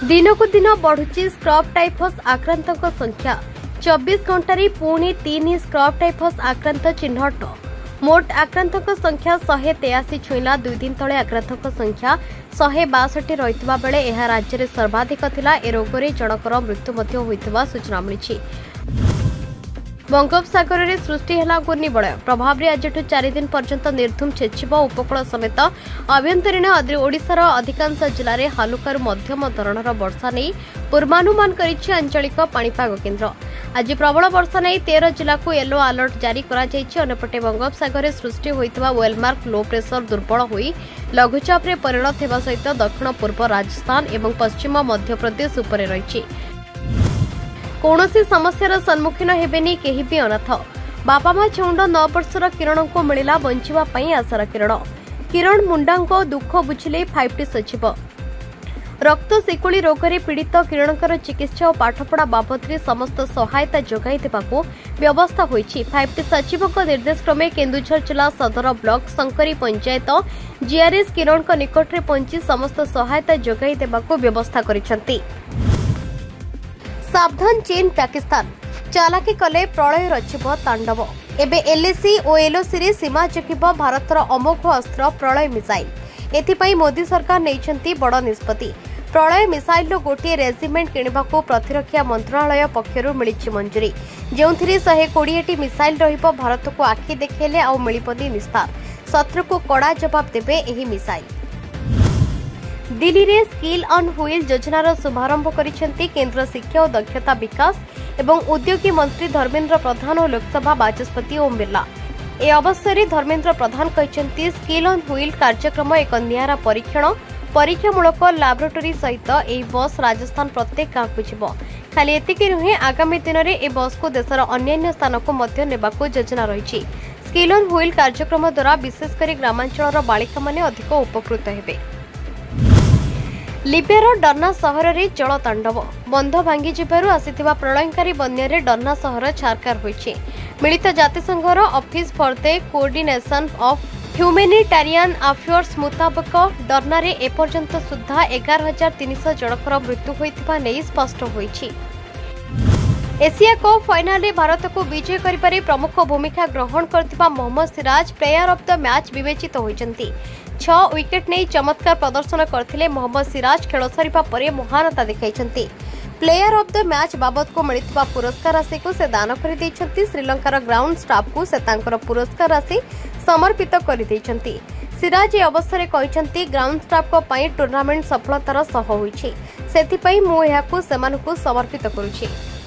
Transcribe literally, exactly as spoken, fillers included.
दिनकू दिन बढ़ुची scrub typhus आक्रांतक संख्या चौबीस घंटे पुणी तीन स्क्रब टाइफस आक्रांत चिन्हट मोट आक्रांतक संख्या शहे तेयासी छुईला दुई दिन तले आक्रांतक संख्या शहे बासठी रही बेले यह राज्य में सर्वाधिक थिला। ए रोग जनकर मृत्यु होइथिबा सूचना मिली। बंगोपसागर में सृष्टि है घूर्णिबलय प्रभाव में आज चार दिन पर्यंत निर्धूम छेचिब उपकूल समेत आभ्यंतरीण ओडिशार अधिकांश जिले में हालुकारु मध्यम धरणर वर्षा नहीं पूर्वानुमान करिछि आंचलिक पाणीपाग केन्द्र। आज प्रबल वर्षा नहीं तेरह जिला को येलो अलर्ट जारी करा जायछि। अन्यपटे बंगोपसागर में सृष्टि होइथिबा वेलमार्क लो प्रेसर दुर्बल होई लघुचाप रे परिणत हेबा सहित दक्षिण पूर्व राजस्थान एवं पश्चिम मध्यप्रदेश उपरे रहिछि। कौनसी समस्यार सम्मुखीन हेबेनी केही भी अनाथ बापा माँ छौंड नौ वर्षर किरण को मिला बंचिबा पई आशार किरण किरण मुंडा दुख बुझिले फाइव टी सचिव रक्त शिकुली रोग में पीड़ित किरणकर चिकित्सा और पाठपढ़ा बाबद समस्त सहायता जोगाई देबाकू व्यवस्था होईछि। फाइव टी सचिव निर्देश क्रमे केन्दुझर जिला सदर ब्लॉक शंकरी पंचायत जीआरएस किरण निकट में पहुंची समस्त सहायता जोगाई देबाकू व्यवस्था करिसेंति। सावधान चीन पाकिस्तान चालाकी कले प्रलय रचिब तांडव एबे एलएसी और एलओसी रे सीमा जगिब भारतर अमोघ अस्त्र प्रलय मिसाइल। एथिपाई मोदी सरकार नेइछंती बड़ निष्पत्ति। प्रलय मिसाइल रो गोटे रेजिमेंट किणवाकू प्रतिरक्षा मंत्रालय पक्षरु मिलिछि मंजूरी जेउथिरे एक सौ बीस टी मिसाइल रहिब। भारत को आखि देखेले आ मिलिबनी निस्तार शत्रु को कड़ा जवाब देबे एही मिसाइल। दिल्ली में स्किल ऑन व्हील योजनार शुभारंभ करिसेंती केंद्र शिक्षा और दक्षता विकास एवं उद्योगी मंत्री धर्मेंद्र प्रधान और लोकसभा बाचस्पति ओम बिरला। ए अवसर में धर्मेंद्र प्रधान कहते स्किल ऑन व्हील कार्यक्रम एक नियारा परीक्षण परीक्षामूलक लैबोरेटरी सहित यह बस राजस्थान प्रत्येक गाँव को जीव। खाली एतिकी नुहे आगामी दिन में ए बस को देशर अन्य स्थान को मध्य नेबाकू योजना रही। स्किल ऑन व्हील कार्यक्रम द्वारा विशेषकर ग्रामांचल बालिका माने अधिक उपकृत हेबे। लिबियार डर्ना सहर में जल तांडव बंध भांगी जिबारु आसिथिबा प्रलयकारी बन्यारे डर्ना सहर छारकार होइछि। मिलित जातिसंघर office for the coordination of humanitarian affairs मुताबक डर्नारे एपर्यंत सुद्धा एगार हजार तीन सौ जनकर मृत्यु होइथिबा नै स्पष्ट होइछि। एशिया कप फाइनाल में भारत को विजय करिपारे प्रमुख भूमिका ग्रहण करथिबा Mohammed Siraj player of the match विवेचित होइछन्ति। छह विकेट नहीं चमत्कार प्रदर्शन करथिले मोहम्मद सिराज खेल सरिपा परे महानता देखाइछन्ति। प्लेयर ऑफ द मैच बाबद को मिलिथिबा पुरस्कार राशि को से दान करि दैछन्ति। श्रीलंकार ग्राउंड स्टाफ को से तांकर पुरस्कार राशि समर्पित करि दैछन्ति। सिराज ए अवसर में कहते ग्राउंड स्टाफ को पई टूर्नामेंट सफलतार सह होइछि सेथिपई मु एहाकू सेमानकू समर्पित करूछि।